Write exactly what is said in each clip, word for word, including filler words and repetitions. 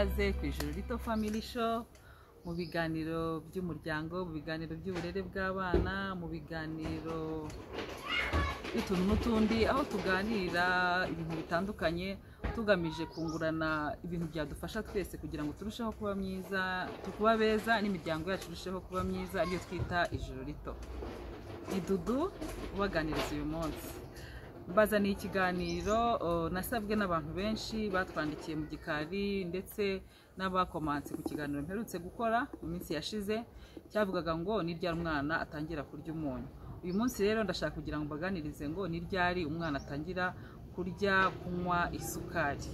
ikaze ku Ijuru Rito Family Show, mu biganiro by'umuryango, mu biganiro by'uburere bw'abana, mu biganiro bituntu n'utundi, aho tuganira ibintu bitandukanye tugamije kungurana ibintu byadufasha twese kugira ngo turusheho kuba myiza, tukuba beza n'imiryango yacu irusheho kuba myiza, ariyo twita Ijuru Rito. Ni Dudu ubaganiriza uyu munsi. Mbazaniye ikiganiro nasabwe n'abantu benshi batwandikiye mu gikari ndetse n'abakomanse ku kiganiro mperutse gukora mu minsi yashize cyavugaga ngo ni ryari umwana atangira kurya umunyu. Uyu munsi rero ndashaka kugira ngo mbaganirize ngo ni ryari umwana atangira kurya kunywa isukari.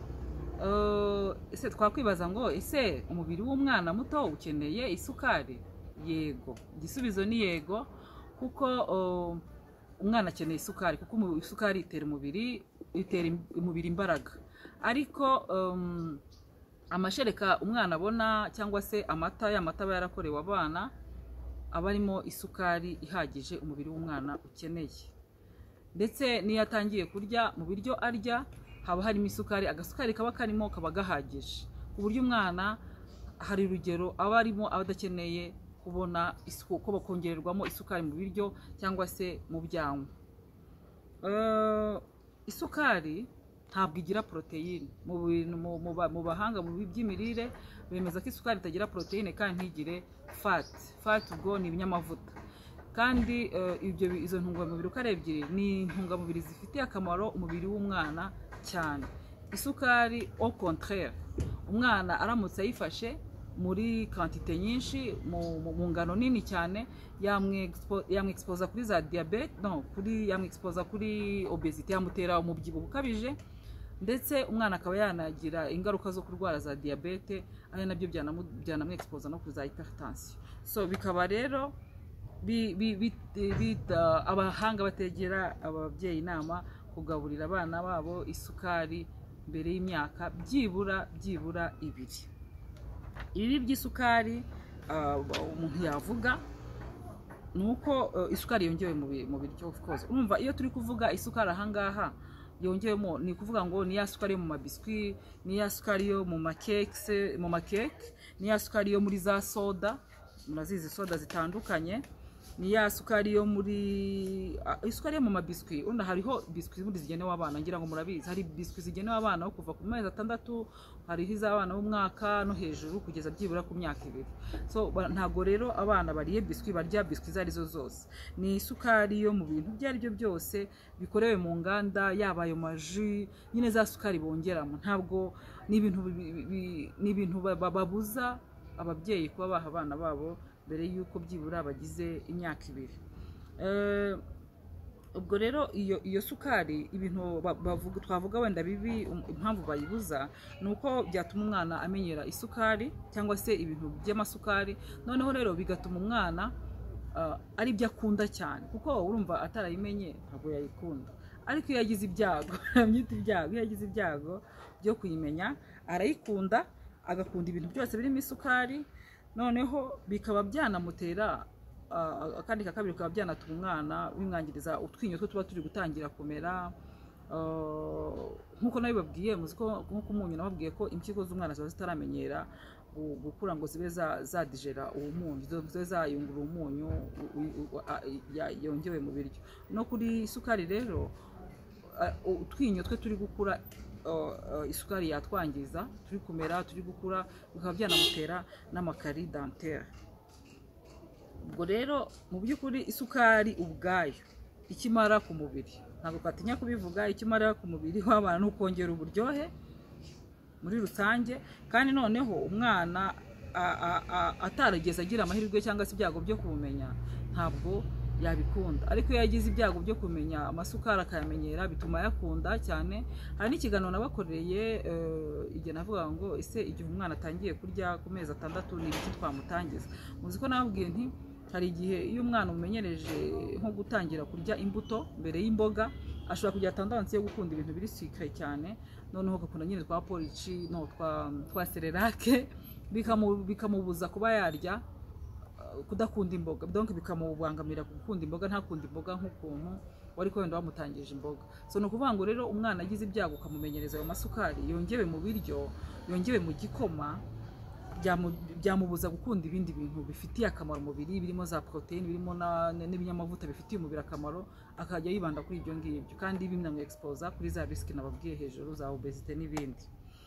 Ese twakwibaza ngo ese umubiri w'umwana muto ukeneye isukari? Yego, igisubizo ni yego, kuko umwana akeneye isukari, kuko isukari itera umubiri itera umubiri imbaraga. Ariko um, amashereka umwana abona cyangwa se amata y'amata aba yarakorewe abana aba arimo isukari ihagije umubiri w'umwana ukeneye. Ndetse niyo atangiye kurya mu biryo arya haba harimo isukari, agasukari kaba karimo kaba gahagije ku buryo umwana hari urugero aba arimo aba adakeneye kubona isuku ko bakongererwamo isukari mu biryo cyangwa se mu byanywa. Uh, isukari ntabwo igira proteine. Mu bintu mu bahanga mu by'imirire bemeza ko isukari itagira proteine kandi ntigire fat. Fat ubwo ni ibinyamavuta. Kandi uh, ibyo izo ntungamubiri uko ari ebyiri ni intungamubiri zifitiye akamaro umubiri w'umwana cyane. Isukari au contraire, umwana aramutse ayifashe muri quantité nyinshi mu ngano nini cyane yamwexposa kuri za diabete, no kuri yamwexposa kuri obesity, yamutera umubyibuho ukabije, ndetse umwana akaba yanagira ingaruka zo kurwara za diabete, ari nabyo byanamwexposa no kuri za hypertension. So bikaba rero abahanga bategera ababyeyi inama kugaburira abana babo isukari mbere y'imyaka byibura byibura ibiri. Ibi by'isukari umuntu yavuga nuko isukari yongewe mu biryo. Of course urumva iyo turi kuvuga isukari ahangaha yongewemo ni kuvuga ngo ni ya sukari yo mu mabiswi, ni ya sukari yo mu makeke mu makeke ni ya sukari yo muri za soda, murazizi soda zitandukanye, ni ya sukari yo muri isukari yo mu mabiswi. Urunda hariho biswi zindi zigenewe abana, ngira ngo murabizi hari biswi zigenewe abana ho kuva ku mezi atandatu, hariho iz'abana b'umwaka no hejuru kugeza byibura ku myaka ibiri. So ntago rero abana bariye biswi barya biswi zari zo zose. Ni isukari yo mu bintu byo ari byo byose bikorewe mu nganda, yaba ayo maji nyine za sukari bongeramo. Ntabwo ni ibintu ni ibintu babuza ababyeyi kuba baha abana babo mbere yuko byibura bagize imyaka ibiri. Eh ubwo rero iyo iyo sukari ibintu bavuga twavuga wenda bibi impamvu bayibuza nuko byatuma umwana amenyera isukari cyangwa se ibintu by'amasukari, noneho rero bigatuma umwana uh, ari byo akunda cyane, kuko urumva atarayimenye ntabwo yayikunda. Ariko iyo yagize ibyago amyita ibyago iyo yagize ibyago byo kuyimenya arayikunda, agakunda ibintu byose birimo isukari, noneho bikaba byanamutera akandi kakabiri, bikaba byanatuma umwana bimwangiriza utwinyo two tuba turi gutangira kumera. Nkuko nabibabwiye muziko nkuko umunyu nababwiye ko impyiko z'umwana ziba zitaramenyera gukura ngo zibe za digera uwo munyu, zibe zayungura umunyu yongewe mu biryo. No kuri isukari rero utwinyo twe turi gukura isukari yatwangiza, turi kumera turi gukura, bikaba byanamutera n'amakari dentaire. Ubwo rero mu by'ukuri isukari ubwayo ikimara ku mubiri, ntabwo twatinya kubivuga, ikimara ku mubiri w'abana no kongera uburyohe muri rusange. Kandi noneho umwana atarageze agira amahirwe cyangwa se ibyago byo kumenya ntabwo yabikunda. Ariko iyo yagize ibyago byo kumenya amasukari akayamenyera bituma yakunda cyane. Hari n'ikiganiro nabakoreye igihe navuga ngo ese igihe umwana atangiye kurya ku mezi atandatu ni iki twamutangiza. Muziko nababwiye nti hari igihe iyo umwana umenyereje nko gutangira kurya imbuto mbere y'imboga ashobora kugira tendancy yo gukunda ibintu biri sucre cyane, noneho agakunda nyine twa porridge no twa twa serelake, bikamubuza kuba yarya kudakunda imboga, donc bikamubangamira gukunda imboga, ntakunda imboga nk'ukuntu wari ko wenda wamutangije imboga. So no kuvuga ngo rero umwana agize ibyago ukamumenyereza ayo masukari yongewe mu biryo, yongewe mu gikoma, byamubuza gukunda ibindi bintu bifitiye akamaro umubiri, birimo za proteine, birimo n'ibinyamavuta bifitiye umubiri akamaro, akajya yibanda kuri ibyo ngibyo kandi bimwe expose kuri za risiki nababwiye hejuru za obesite n'ibindi.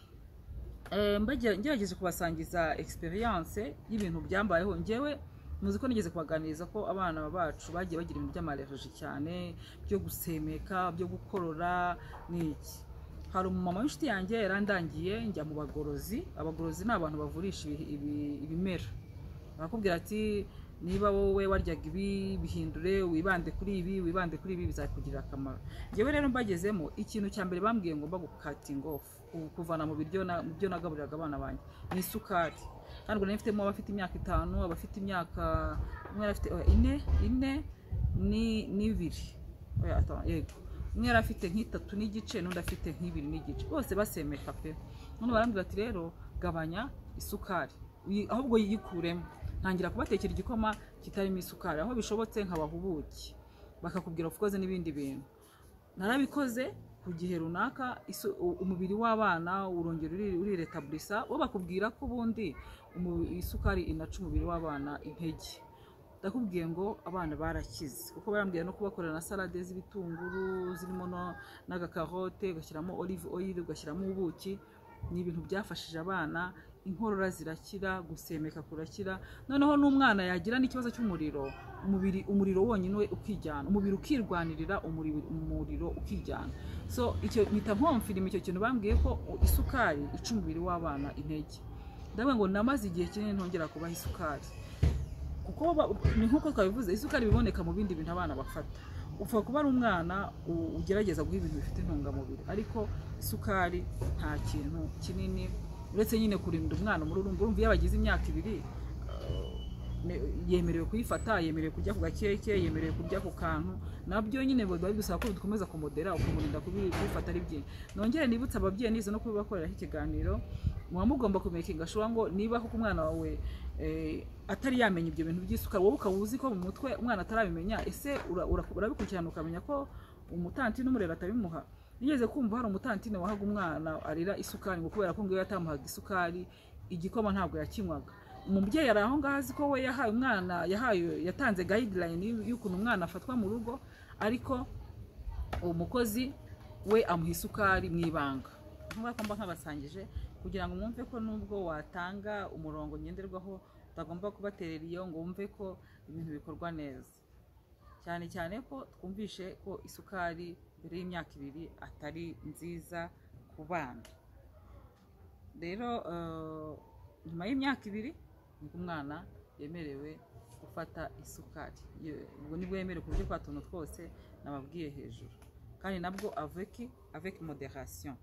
Ngerageje kubasangiza experience y'ibintu byambayeho. Ngewe muzi ko nigeze kubaganiriza ko abana bacu bagiye bagira ibintu by'amalergie cyane, byo gusemeka, byo gukorora n'iki. Hari umumama w'inshuti yanjye yarandangiye njya mu bagorozi. Abagorozi ni abantu bavurisha ibimera. Bakubwira ati niba wowe waryaga ibi bihindure, wibande kuri ibi, wibande kuri ibi, bizakugirira akamaro. Ngewe rero mbagezemo ikintu cya mbere bambwiye ngo mba gukating off, kuvana mu biryo mu byo nagaburiraga abana banjye ni isukari. Kandi ngo nifitemo abafite imyaka itanu, abafite imyaka umwe afite ine ine ni nibiri. Oya atwa yego. Umwe yarafite nk'itatu n'igice n'undi afite nk'ibiri n'igice. Bose basemeka pe. None barambwira ati rero gabanya isukari. Ahubwo yikuremo. Ntangira kubatekera igikoma kitarimo isukari. Aho bishobotse nkabaha ubuki. Bakakubwira ufukoze n'ibindi bintu. Narabikoze ku gihe runaka umubiri w'abana urongera uriretabulisa, bo bakubwira ko ubundi isukari inaca umubiri w'abana intege. Ndakubwiye ngo abana barakize kuko barambwiye no kubakorera na salade z'ibitunguru zirimo n'agakarote, ugashyiramo olive oil, ugashyiramo ubuki. Ni ibintu byafashije abana, inkorora zirakira, gusemeka kurakira. Noneho n'umwana yagira n'ikibazo cy'umuriro, umubiri umuriro wonyine we ukijyana, umubiri ukirwanirira, umuriro ukijyana. So icyo nita nkomfirima icyo kintu bambwiye ko isukari ica umubiri w'abana intege. Ndavuga ngo namaze igihe kinini ntongera kubaha isukari. Kuko ni nkuko twabivuze, isukari biboneka mu bindi bintu abana bafata. Upfa kuba ari umwana ugerageza guha ibintu bifite intungamubiri, ariko isukari nta kintu kinini uretse nyine kurinda umwana muri urumva. Urumva iyo bagize imyaka ibiri yemerewe kuyifata, yemerewe kujya ku gakeke, yemerewe kujya ku kantu. Nabyo nyine biba bidusaba ko dukomeza kumodera ukamurinda kubifata ari byinshi. Nongere nibutsa ababyeyi nize no kubibakoreraho ikiganiro, muba mugomba kumekinga sure ngo niba kuko umwana wawe atari yamenya ibyo bintu by'isukari, wowe ukaba uzi ko mu mutwe umwana atarabimenya, ese urabikurikirana ukamenya ko umutantine n'umurera atabimuha. Nigeze kumva hari umutantine wahaga umwana arira isukari ngo kubera ko ngo yatamuhaga isukari igikoma ntabwo yakinywaga. Umubyeyi ari aho ngaho azi ko we yahaye umwana, yahaye yatanze guideline y'ukuntu umwana afatwa mu rugo, ariko umukozi we amuha isukari mu ibanga. Nk'uko mba nkabasangije kugira ngo mwumve ko nubwo watanga umurongo ngenderwaho utagomba kubaterera iyo ngo wumve ko ibintu bikorwa neza. Cyane cyane ko twumvishe ko isukari mbere y'imyaka ibiri atari nziza ku bana. Rero nyuma y'imyaka ibiri nibwo umwana yemerewe gufata isukari. Ubwo nibwo yemerewe ku buryo kwa tuntu twose nababwiye hejuru, kandi nabwo avec avec modération.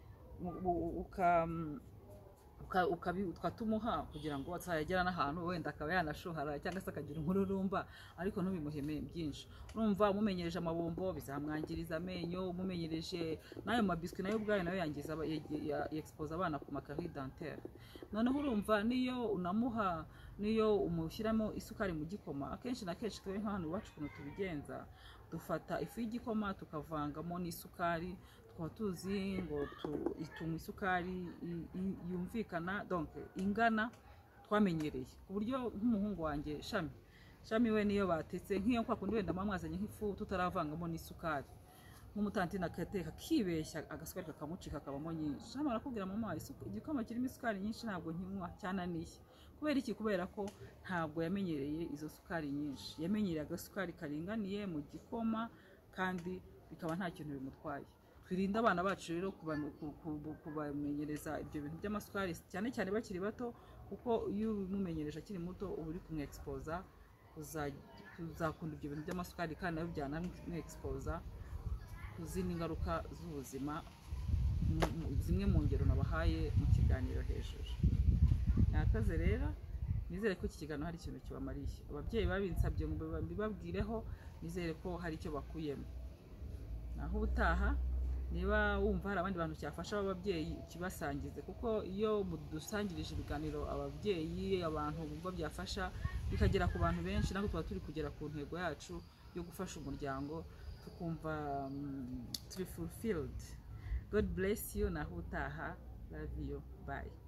ukatumuha kugira ngo atayagera n'ahantu wenda akaba yanashuhara cyangwa se akagira umururumba, ariko ntubimuheme byinshi. Urumva umumenyereje amabombo bizamwangiriza amenyo, umumenyereje n'ayo mabiswi nayo ubwayo nayo yangiza expose abana ku makari dentaire. Noneho urumva niyo unamuha niyo umushyiramo isukari mu gikoma, akenshi na kenshi twe nk'ahantu iwacu ukuntu tubigenza, dufata ifu y'igikoma tukavangamo n'isukari. Tukaba tuzi ngo ituma isukari yumvikana, donc ingana twamenyereye, ku buryo nk'umuhungu wanjye Shami Shami we niyo batetse nk'iyo kwa kundi wenda mwazanye nk'ifu tutaravangamo n'isukari, nk'umutantine akateka kibeshya agasukari kakamucika kabamo nyinshi. Shami arakubwira mama igikoma kirimo isukari nyinshi ntabwo nkinywa cyananiye. Kubera iki? Kubera ko ntabwo yamenyereye izo sukari nyinshi, yamenyereye agasukari karinganiye mu gikoma kandi bikaba nta kintu bimutwaye. Twirinda abana bacu rero kubamenyereza ibyo bintu by'amasukari cyane cyane bakiri bato, kuko iyo umumenyereje akiri muto uba uri kumwexposa kuzakunda ibyo bintu by'amasukari, kandi nayo byanamwexposa ku zindi ngaruka z'ubuzima, zimwe mu ngero nabahaye mu kiganiro hejuru. Nakaze rero nizere ko iki kiganiro hari ikintu kibamariye. Ababyeyi babinsabye ngo mbibabwireho, nizere ko hari icyo bakuyemo. Naho ubutaha niba wumva hari abandi bantu cyafasha ababyeyi kibasangize, kuko iyo dusangirije ibiganiro ababyeyi abantu bumva byafasha bikagera ku bantu benshi, nako tuba turi kugera ku ntego yacu yo gufasha umuryango. tukumva um, turi fulfilled. God bless you, naho utaha. Love you, bye.